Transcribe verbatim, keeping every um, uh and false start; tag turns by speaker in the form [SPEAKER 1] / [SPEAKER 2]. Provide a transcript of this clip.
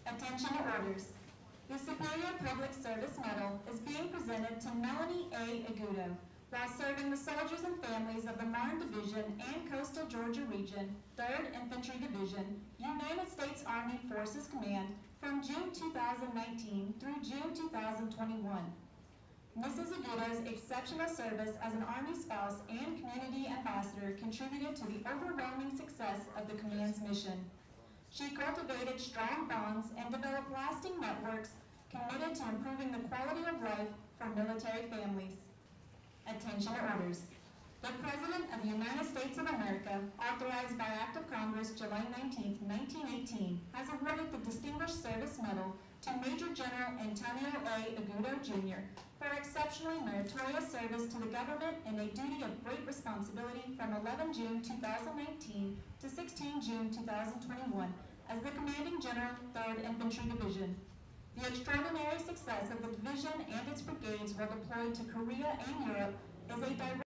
[SPEAKER 1] Attention to orders. The Superior Public Service Medal is being presented to Melanie A. Aguto while serving the soldiers and families of the Marne Division and Coastal Georgia Region, third Infantry Division, United States Army Forces Command from June two thousand nineteen through June two thousand twenty-one. Missus Aguto's exceptional service as an Army spouse and community ambassador contributed to the overwhelming success of the command's mission. She cultivated strong bonds and developed lasting networks committed to improving the quality of life for military families. Attention orders. The President of the United States of America, authorized by Act of Congress July nineteenth, nineteen eighteen, has awarded the Distinguished Service Medal to Major General Antonio A. Aguto, Junior for exceptionally meritorious service to the government in a duty of great responsibility from eleven June two thousand nineteen to sixteen June two thousand twenty-one as the Commanding General, third Infantry Division. The extraordinary success of the division and its brigades while deployed to Korea and Europe is a direct